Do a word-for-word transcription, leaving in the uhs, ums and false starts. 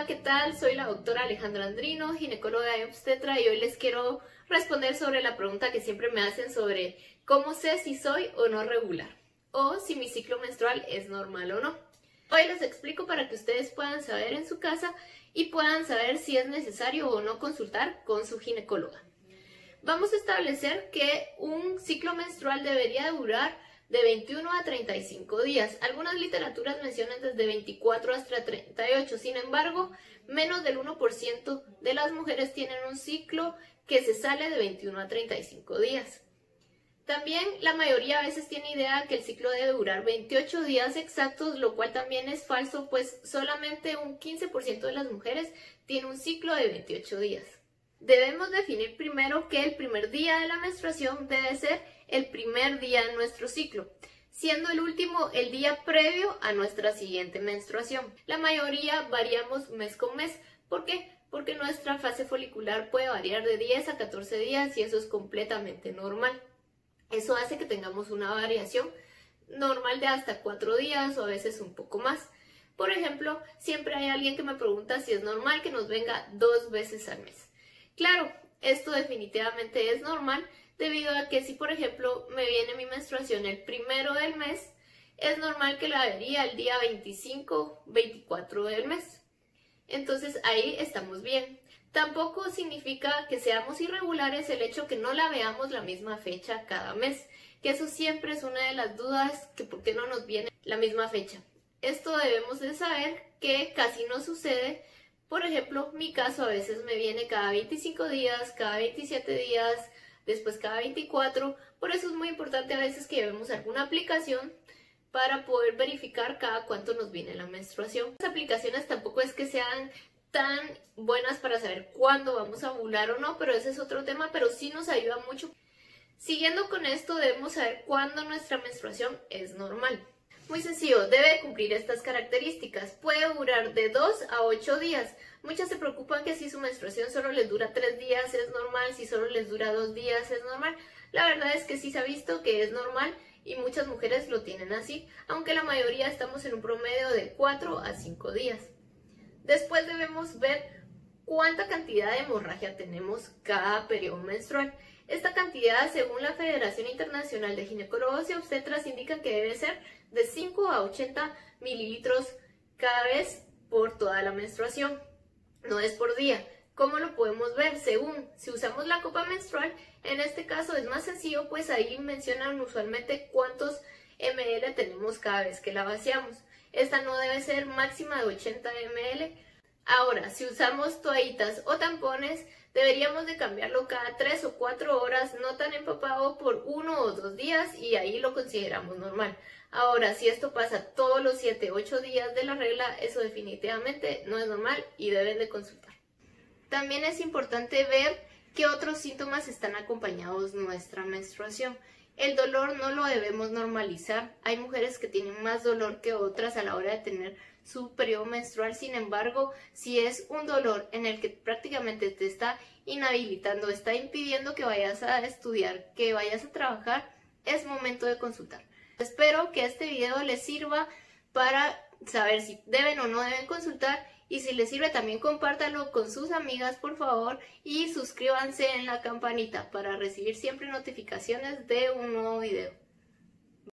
Hola, ¿qué tal? Soy la doctora Alejandra Andrino, ginecóloga y obstetra, y hoy les quiero responder sobre la pregunta que siempre me hacen sobre cómo sé si soy o no regular, o si mi ciclo menstrual es normal o no. Hoy les explico para que ustedes puedan saber en su casa y puedan saber si es necesario o no consultar con su ginecóloga. Vamos a establecer que un ciclo menstrual debería durar de veintiuno a treinta y cinco días. Algunas literaturas mencionan desde veinticuatro hasta treinta y ocho. Sin embargo, menos del uno por ciento de las mujeres tienen un ciclo que se sale de veintiuno a treinta y cinco días. También la mayoría a veces tiene idea que el ciclo debe durar veintiocho días exactos, lo cual también es falso, pues solamente un quince por ciento de las mujeres tiene un ciclo de veintiocho días. Debemos definir primero que el primer día de la menstruación debe ser el primer día de nuestro ciclo, siendo el último el día previo a nuestra siguiente menstruación. La mayoría variamos mes con mes. ¿Por qué? Porque nuestra fase folicular puede variar de diez a catorce días y eso es completamente normal. Eso hace que tengamos una variación normal de hasta cuatro días o a veces un poco más. Por ejemplo, siempre hay alguien que me pregunta si es normal que nos venga dos veces al mes. Claro, esto definitivamente es normal debido a que si por ejemplo me viene mi menstruación el primero del mes, es normal que la vería el día veinticinco, veinticuatro del mes. Entonces ahí estamos bien. Tampoco significa que seamos irregulares el hecho que no la veamos la misma fecha cada mes, que eso siempre es una de las dudas, que por qué no nos viene la misma fecha. Esto debemos de saber que casi no sucede. Por ejemplo, mi caso a veces me viene cada veinticinco días, cada veintisiete días, después cada veinticuatro. Por eso es muy importante a veces que llevemos alguna aplicación para poder verificar cada cuánto nos viene la menstruación. Las aplicaciones tampoco es que sean tan buenas para saber cuándo vamos a ovular o no, pero ese es otro tema, pero sí nos ayuda mucho. Siguiendo con esto, debemos saber cuándo nuestra menstruación es normal. Muy sencillo, debe cumplir estas características. Puede durar de dos a ocho días. Muchas se preocupan que si su menstruación solo les dura tres días es normal, si solo les dura dos días es normal. La verdad es que sí se ha visto que es normal y muchas mujeres lo tienen así, aunque la mayoría estamos en un promedio de cuatro a cinco días. Después debemos ver cuánta cantidad de hemorragia tenemos cada periodo menstrual. Esta cantidad, según la Federación Internacional de Ginecólogos y Obstetras, indica que debe ser de cinco a ochenta mililitros cada vez por toda la menstruación. No es por día. ¿Cómo lo podemos ver? Según, si usamos la copa menstrual, en este caso es más sencillo, pues ahí mencionan usualmente cuántos mililitros tenemos cada vez que la vaciamos. Esta no debe ser máxima de ochenta mililitros. Ahora, si usamos toallitas o tampones, deberíamos de cambiarlo cada tres o cuatro horas, no tan empapado por uno o dos días y ahí lo consideramos normal. Ahora, si esto pasa todos los siete u ocho días de la regla, eso definitivamente no es normal y deben de consultar. También es importante ver qué otros síntomas están acompañados de nuestra menstruación. El dolor no lo debemos normalizar. Hay mujeres que tienen más dolor que otras a la hora de tener su periodo menstrual. Sin embargo, si es un dolor en el que prácticamente te está inhabilitando, está impidiendo que vayas a estudiar, que vayas a trabajar, es momento de consultar. Espero que este video les sirva para saber si deben o no deben consultar. Y si les sirve, también compártanlo con sus amigas, por favor, y suscríbanse en la campanita para recibir siempre notificaciones de un nuevo video.